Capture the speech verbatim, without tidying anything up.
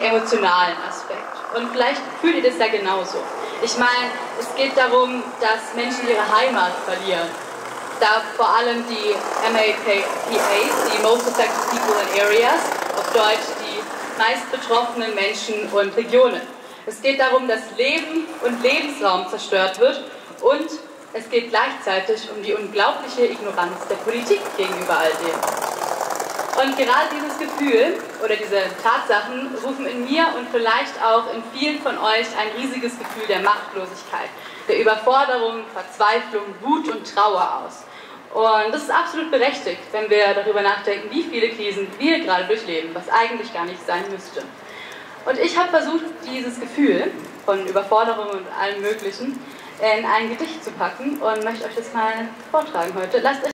emotionalen Aspekt. Und vielleicht fühlt ihr das ja genauso. Ich meine, es geht darum, dass Menschen ihre Heimat verlieren. Da vor allem die M A P As, die Most Affected People in Areas, auf Deutsch die meist betroffenen Menschen und Regionen. Es geht darum, dass Leben und Lebensraum zerstört wird und es geht gleichzeitig um die unglaubliche Ignoranz der Politik gegenüber all dem. Und gerade dieses Gefühl oder diese Tatsachen rufen in mir und vielleicht auch in vielen von euch ein riesiges Gefühl der Machtlosigkeit, der Überforderung, Verzweiflung, Wut und Trauer aus. Und das ist absolut berechtigt, wenn wir darüber nachdenken, wie viele Krisen wir gerade durchleben, was eigentlich gar nicht sein müsste. Und ich habe versucht, dieses Gefühl von Überforderung und allem Möglichen in ein Gedicht zu packen und möchte euch das mal vortragen heute. Lasst euch